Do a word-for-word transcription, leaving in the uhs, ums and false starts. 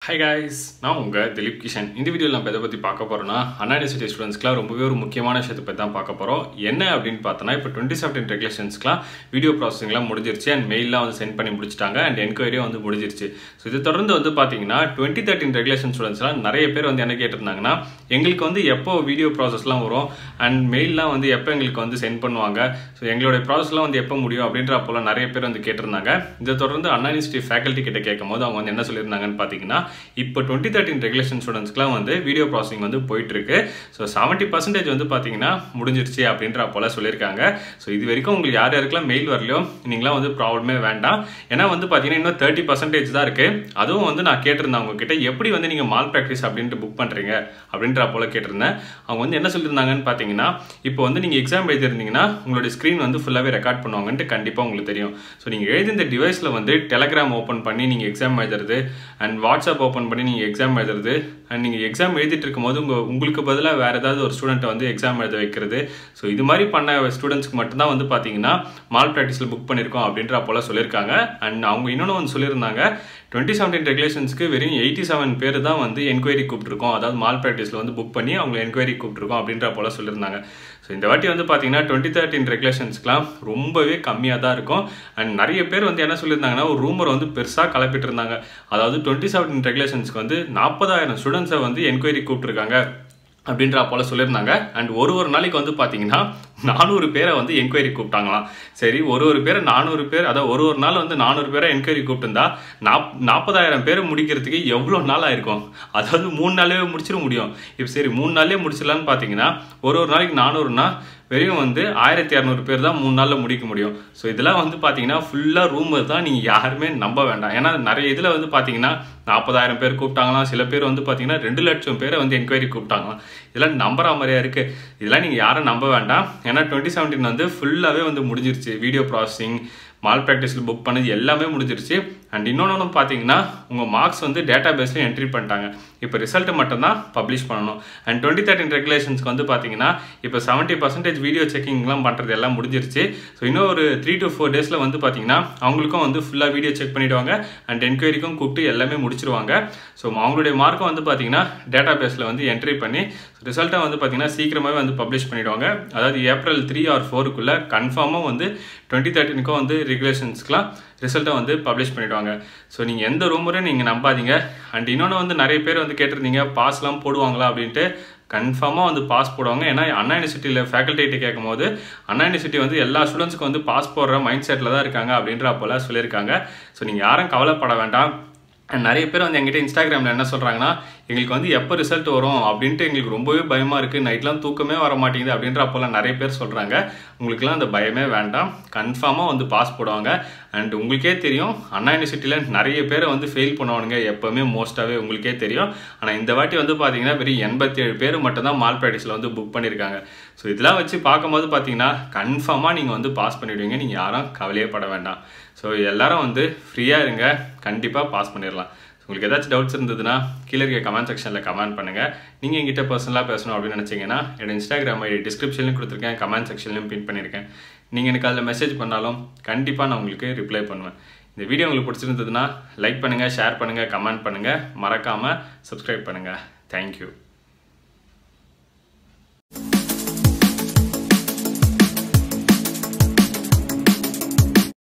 Hi guys, நான் உங்க திலீப் கிஷன். இந்த வீடியோல நம்ம எதை பத்தி பார்க்க போறோம்னா அன்யூனிவர்சிட்டி ஸ்டூடண்ட்ஸ்க்குலாம் ரொம்பவே ஒரு முக்கியமான விஷயத்தை பத்தி தான் பார்க்க போறோம். என்ன அப்படின்னு பார்த்தோம்னா இப்போ twenty seventeen ரெகுலேஷன்ஸ்க்குலாம் வீடியோ ப்ராசஸிங்லாம் முடிஞ்சிருச்சு அண்ட் மெயில்லாம் வந்து சென்ட் பண்ணி முடிச்சிட்டாங்க அண்ட் என்கொயரியும் வந்து முடிஞ்சிருச்சு. ஸோ இது தொடர்ந்து வந்து பார்த்தீங்கன்னா twenty thirteen ரெகுலேஷன் ஸ்டூடெண்ட்ஸ்லாம் நிறைய பேர் வந்து என்ன கேட்டிருந்தாங்கன்னா எங்களுக்கு வந்து எப்போ வீடியோ ப்ராசஸ்லாம் வரும் அண்ட் மெயில்லாம் வந்து எப்போ எங்களுக்கு வந்து சென்ட் பண்ணுவாங்க, ஸோ எங்களுடைய ப்ராசஸ்லாம் வந்து எப்போ முடியும் அப்படின்ற அப்போலாம் நிறைய பேர் வந்து கேட்டிருந்தாங்க. இதை தொடர்ந்து அன்யூனிவர்சிட்டி ஃபேக்கல்ட்டி கிட்ட கேட்கும் போது அவங்க வந்து என்ன சொல்லியிருந்தாங்கன்னு பார்த்தீங்கன்னா இப்போ twenty thirteen ரெகுலேஷன் ஸ்டூடெண்ட்ஸ்க்குலாம் வந்து வீடியோ ப்ராசஸிங் வந்து போயிட்டு இருக்கு. ஸோ செவன்ட்டி பர்சன்டேஜ் வந்து பார்த்தீங்கன்னா முடிஞ்சிருச்சு அப்படின்ற அப்போலாம் சொல்லியிருக்காங்க. ஸோ இது வரைக்கும் உங்களுக்கு யார் யாருக்கெல்லாம் மெயில் வரலையோ நீங்களாம் வந்து ப்ராப்ளமே வேண்டாம். ஏன்னா வந்து பார்த்தீங்கன்னா இன்னும் தேர்ட்டி பர்சன்டேஜ் தான் இருக்கு. அதுவும் வந்து நான் கேட்டிருந்தேன் அவங்க கிட்ட எப்படி வந்து நீங்கள் மால் ப்ராக்டிஸ் அப்படின்ட்டு புக் பண்ணுறீங்க அப்படின்ற அப்போல கேட்டிருந்தேன். அவங்க வந்து என்ன சொல்லியிருந்தாங்கன்னு பார்த்தீங்கன்னா இப்போ வந்து நீங்கள் எக்ஸாம் எழுதிருந்தீங்கன்னா உங்களுடைய ஸ்க்ரீன் வந்து ஃபுல்லாகவே ரெக்கார்ட் பண்ணுவாங்கன்ட்டு கண்டிப்பாக உங்களுக்கு தெரியும். ஸோ நீங்கள் எழுதி இந்த டிவைஸில் வந்து டெலகிராம் ஓப்பன் பண்ணி நீங்கள் எக்ஸாம் எழுதுறது அண்ட் வாட்ஸ்அப் ஓப்பன் பண்ணி நீங்கள் எக்ஸாம் எழுதுறது அண்ட் நீங்கள் எக்ஸாம் எழுதிட்டு இருக்கும் போது உங்கள் உங்களுக்கு பதிலாக வேறு ஏதாவது ஒரு ஸ்டூடெண்ட்டை வந்து எக்ஸாம் எழுத வைக்கிறது. ஸோ இது மாதிரி பண்ண ஸ்டூடெண்ட்ஸ்க்கு மட்டும்தான் வந்து பார்த்தீங்கன்னா மால் ப்ராக்டிஸில் புக் பண்ணியிருக்கோம் அப்படின்ற அப்போலாம் சொல்லியிருக்காங்க. அண்ட் அவங்க இன்னொன்று வந்து சொல்லியிருந்தாங்க டுவெண்ட்டி செவன்டீன் ரெகுலேஷன்ஸ்க்கு வெறும் எயிட்டி செவன் பேர் தான் வந்து என்கொயரி கூப்பிட்டுருக்கோம், அதாவது மால் ப்ராக்டிஸில் வந்து புக் பண்ணி அவங்க என்கொயரி கூப்பிட்டுருக்கோம் அப்படின்ற போல சொல்லியிருந்தாங்க. ஸோ இந்த வாட்டி வந்து பார்த்தீங்கன்னா டுவெண்ட்டி தேர்ட்டின் ரெகுலேஷன்ஸ்க்குலாம் ரொம்பவே கம்மியாக தான் இருக்கும். அண்ட் நிறைய பேர் வந்து என்ன சொல்லியிருந்தாங்கன்னா ஒரு ரூமரை வந்து பெருசாக கலப்பிட்டு இருந்தாங்க. அதாவது டுவெண்ட்டி செவன்டீன் ரெகுலேஷன்ஸ்க்கு வந்து நாற்பதாயிரம் ஸ்டூடெண்ட்ஸை வந்து என்கொயரி கூப்பிட்டுருக்காங்க அப்படின்ற போல சொல்லியிருந்தாங்க. அண்ட் ஒரு ஒரு நாளைக்கு வந்து பார்த்தீங்கன்னா நானூறு பேரை வந்து என்கொயரி கூப்பிட்டாங்களாம். சரி, ஒரு ஒரு பேரை நானூறு பேர், அதாவது ஒரு ஒரு நாள் வந்து நானூறு பேரை என்கொயரி கூப்பிட்டுருந்தா நாப் நாற்பதாயிரம் பேரை முடிக்கிறதுக்கு எவ்வளோ நாள் ஆயிருக்கும்? அதாவது மூணு நாளே முடிச்சிட முடியும். இப்போ சரி மூணு நாளே முடிச்சிடலான்னு பார்த்தீங்கன்னா ஒரு ஒரு நாளைக்கு நானூறுனா வெறும் வந்து ஆயிரத்தி இரநூறு பேர் தான் மூணு நாளில் முடிக்க முடியும். ஸோ இதெல்லாம் வந்து பார்த்தீங்கன்னா ஃபுல்லாக ரூமர் தான், நீங்கள் யாருமே நம்ப வேண்டாம். ஏன்னா நிறைய இதில் வந்து பார்த்தீங்கன்னா நாற்பதாயிரம் பேர் கூப்பிட்டாங்களாம், சில பேர் வந்து பார்த்தீங்கன்னா ரெண்டு லட்சம் பேரை வந்து என்கொயரி கூப்பிட்டாங்களாம். இதெல்லாம் நம்புற மாதிரியா இருக்குது. இதெல்லாம் நீங்கள் யாரும் நம்ப வேண்டாம். ஏன்னா டுவெண்ட்டி செவன்டீன் வந்து ஃபுல்லாகவே வந்து முடிஞ்சிருச்சு. வீடியோ ப்ராசஸிங் மால் ப்ராக்டிஸில் புக் பண்ணது எல்லாமே முடிஞ்சிருச்சு. அண்ட் இன்னொன்று பார்த்தீங்கன்னா உங்கள் மார்க்ஸ் வந்து டேட்டா பேஸில் என்ட்ரி பண்ணிட்டாங்க. இப்போ ரிசல்ட்டு மட்டும்தான் பப்ளிஷ் பண்ணணும். அண்ட் டுவெண்ட்டி தேர்ட்டின் ரெகுலேஷன்ஸ்க்கு வந்து பார்த்தீங்கன்னா இப்போ செவன்ட்டி பர்சன்டேஜ் வீடியோ செக்கிங்லாம் பண்ணுறது எல்லாம் முடிஞ்சிருச்சு. ஸோ இன்னும் ஒரு த்ரீ டு ஃபோர் டேஸில் வந்து பார்த்தீங்கன்னா அவங்களுக்கும் வந்து ஃபுல்லாக வீடியோ செக் பண்ணிவிடுவாங்க அண்ட் என்கொயரிக்கும் கூப்பிட்டு எல்லாமே முடிச்சிருவாங்க. ஸோ அவங்களுடைய மார்க்கும் வந்து பார்த்தீங்கன்னா டேட்டா பேஸில் வந்து என்ட்ரி பண்ணி ரிசல்ட்டை வந்து பார்த்தீங்கன்னா சீக்கிரமாகவே வந்து பப்ளிஷ் பண்ணிவிடுவாங்க. அதாவது ஏப்ரல் த்ரீ ஆர் ஃபோருக்குள்ளே கன்ஃபார்மாக வந்து டுவெண்ட்டி தேர்ட்டினுக்கும் வந்து ரெகுலேஷன்ஸ்க்குலாம் ரிசல்ட்டை வந்து பப்ளிஷ் பண்ணிவிடுவாங்க. ஸோ நீங்கள் எந்த ரூமரையும் நீங்கள் நம்பாதீங்க. அண்ட் இன்னொன்று வந்து நிறைய பேர் வந்து கேட்டிருந்தீங்க பாஸ்லாம் போடுவாங்களா அப்படின்ட்டு. கன்ஃபார்மாக வந்து பாஸ் போடுவாங்க. ஏன்னா அண்ணா யூனிவர்சிட்டியில் ஃபேக்கல்ட்டிகிட்ட கேட்கும் போது அண்ணா யூனிவர்சிட்டி வந்து எல்லா ஸ்டூடெண்ட்ஸுக்கும் வந்து பாஸ் போடுற மைண்ட் செட்டில் தான் இருக்காங்க அப்படின்ற அப்போலாம் சொல்லியிருக்காங்க. ஸோ நீங்கள் யாரும் கவலைப்பட வேண்டாம். அண்ட் நிறைய பேர் வந்து எங்கிட்ட இன்ஸ்டாகிராமில் என்ன சொல்கிறாங்கன்னா எங்களுக்கு வந்து எப்போ ரிசல்ட் வரும் அப்படின்ட்டு எங்களுக்கு ரொம்பவே பயமாக இருக்குது, நைட்லாம் தூக்கமே வர மாட்டேங்குது அப்படின்ற அப்போல்லாம் நிறைய பேர் சொல்கிறாங்க. உங்களுக்குலாம் அந்த பயமே வேண்டாம். கன்ஃபார்மாக வந்து பாஸ் போடுவாங்க. அண்ட் உங்களுக்கே தெரியும் அண்ணா யூனிவர்சிட்டியில் நிறைய பேரை வந்து ஃபெயில் பண்ணுவானுங்க எப்போவுமே, மோஸ்ட்டாகவே உங்களுக்கே தெரியும். ஆனால் இந்த வாட்டி வந்து பார்த்தீங்கன்னா வெறும் எண்பத்தி ஏழு பேர் மட்டும்தான் மால் ப்ராக்டிஸில் வந்து புக் பண்ணியிருக்காங்க. ஸோ இதெல்லாம் வச்சு பார்க்கும்போது பார்த்தீங்கன்னா கன்ஃபார்மாக நீங்கள் வந்து பாஸ் பண்ணிவிடுவீங்க. நீங்கள் யாரும் கவலையே பட வேண்டாம். ஸோ எல்லாரும் வந்து ஃப்ரீயாக இருங்க, கண்டிப்பாக பாஸ் பண்ணிடலாம். உங்களுக்கு ஏதாச்சும் டவுட்ஸ் இருந்ததுன்னா கீழே இருக்க கமெண்ட் செக்ஷனில் கமெண்ட் பண்ணுங்கள். நீங்கள் எங்கிட்ட பர்சனலாக பேசணும் அப்படின்னு நினச்சிங்கன்னா என்னோட இன்ஸ்டாகிராம் ஐடி டிஸ்கிரிப்ஷன்லையும் கொடுத்துருக்கேன், கமெண்ட் செக்ஷன்லையும் பின் பண்ணியிருக்கேன். நீங்கள் எனக்கு அதில் மெசேஜ் பண்ணாலும் கண்டிப்பாக நான் உங்களுக்கு ரிப்ளை பண்ணுவேன். இந்த வீடியோ உங்களுக்கு பிடிச்சிருந்ததுன்னா லைக் பண்ணுங்கள், ஷேர் பண்ணுங்கள், கமெண்ட் பண்ணுங்கள், மறக்காமல் சப்ஸ்கிரைப் பண்ணுங்கள். தேங்க்யூ.